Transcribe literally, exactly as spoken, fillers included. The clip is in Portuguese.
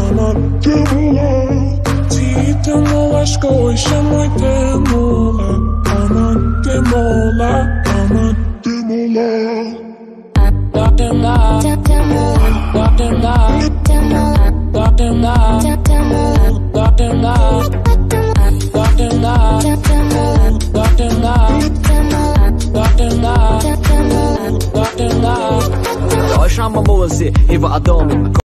Ana demolar. Demolar skoja moj demolar. Ana demolar. Ana demolar. Demolar. Demolar. Deutschland Mose, Eva Adomi.